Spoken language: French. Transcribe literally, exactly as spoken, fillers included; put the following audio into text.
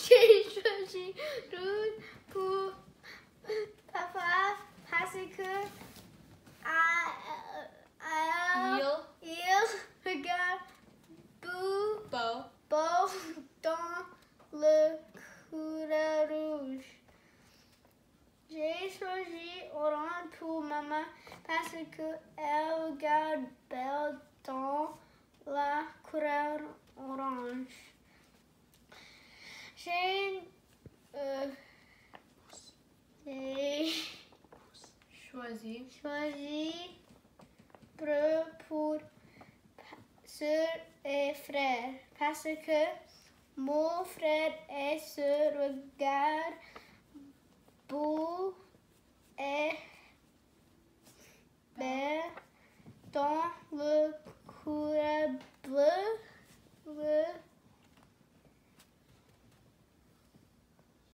J'ai choisi rouge pour papa parce que à, à, Il, il regarde beau, beau, beau dans le couleur rouge. J'ai choisi orange pour maman parce qu'elle regarde belle dans la couleur orange. J'ai euh, j'ai choisi, choisi bleu pour sœur et frère parce que mon frère et sœur regardent beau et belle dans le couleur bleu, bleu